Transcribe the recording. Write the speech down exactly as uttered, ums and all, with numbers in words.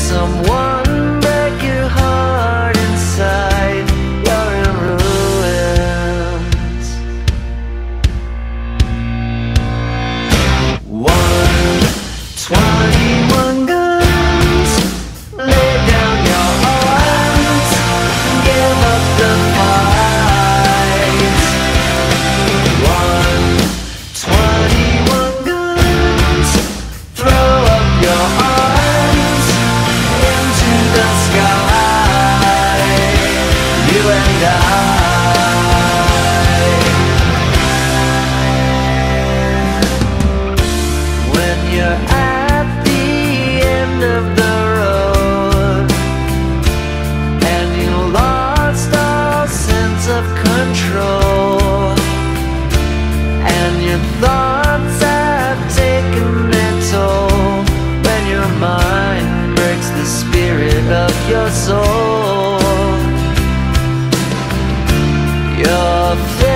someone break your heart inside, you're in ruins. One, twenty-one guns, lay down your arms, give up the fight. One, twenty-one guns, throw up your arms into the sky, you and I. When you're at the end of the road and you lost all sense of control, and your thoughts have taken their toll, when your mind breaks the spirit of your soul, your